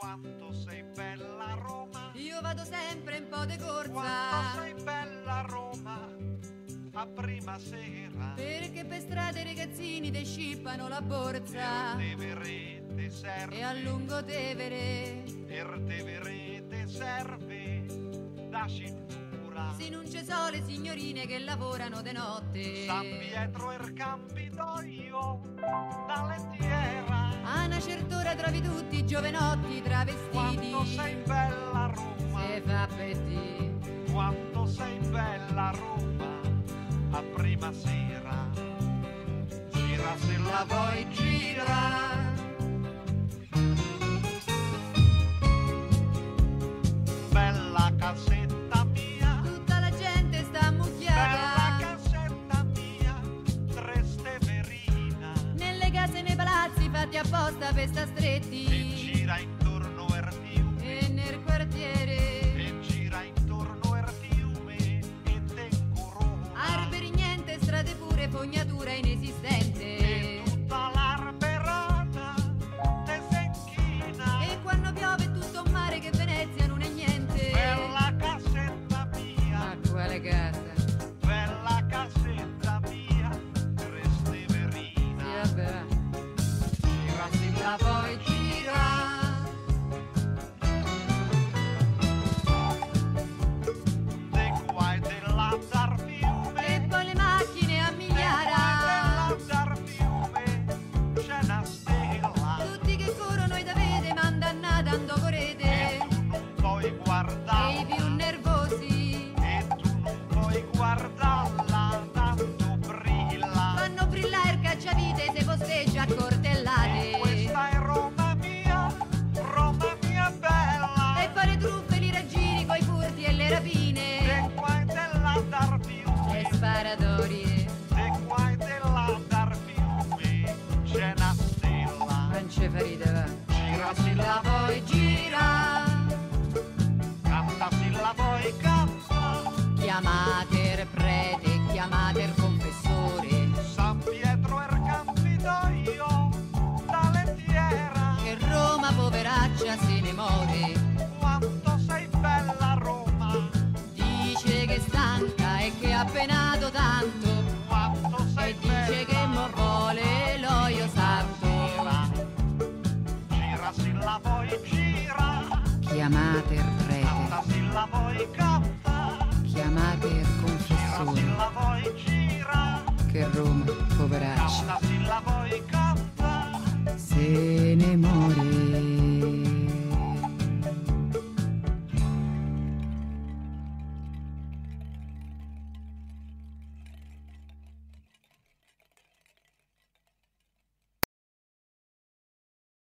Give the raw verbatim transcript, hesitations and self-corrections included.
Quanto sei bella Roma, io vado sempre un po' de corsa. quanto sei bella Roma, a prima sera. Perché per strada i ragazzini te scippano la borsa. Per te verete serve, E a lungo tevere, per te verete serve da cintura. si non ci sono le signorine che lavorano de notte. San Pietro e il Campidoglio, da lettiera. A una certa ora trovi tutti i giovanotti travestiti. Quanto sei bella Roma, Se fa per te. quanto sei bella Roma, a prima sera. Gira se la vuoi, gira. Bella casetta mia, Tutta la gente sta bella ammucchiata casetta mia, Tresteverina. nelle case e nei palazzi fatti apposta per sta E stretti. gira intorno il fiume, E nel quartiere e gira intorno il fiume, e tengo Roma. alberi niente, strade pure, fognatura E inesistente. tutta l'arberata te se inchina. E quando piove è tutto un mare che Venezia non è niente. Bella casetta mia, Ma quale casa? bella casetta mia, Tresteverina. Sì, vabbè. Gira se la vuoi, gira. De qua e de là dar E fiume, poi le macchine a de qua e de migliaia. là dar fiume, c'è una stella. Tutti che corrono e da vede, ma dannata andò E correte. tu non puoi E i guardarla, più nervosi e tu non puoi guardarla, tanto brilla. fanno brillare il cacciavite se posteggia a E cortellate. questa è Roma mia, Roma mia bella. E fare truffe, li raggiri coi furti e le rapine. De qua e de là dar fiume, Le sparatorie, de qua e de là dar fiume, c'è una stella. non ci farite va. Gira se la vuoi, gira. Canta se la vuoi, canta. Chiamate il prete, chiamate il confessore. San Pietro e il Campidoglio, da lettiera. Che Roma poveraccia se ne muore. Quanto sei bella Roma, Dice che è stanca e che ha penato tanto. quanto sei E bella. dice che mo vuole l'olio santo. Gira, gira se la vuoi, gira. Chiamate il Canta prete, se la vuoi, canta. chiamate il Gira se confessore. la vuoi, gira. Che Roma poveraccia Canta se la vuoi,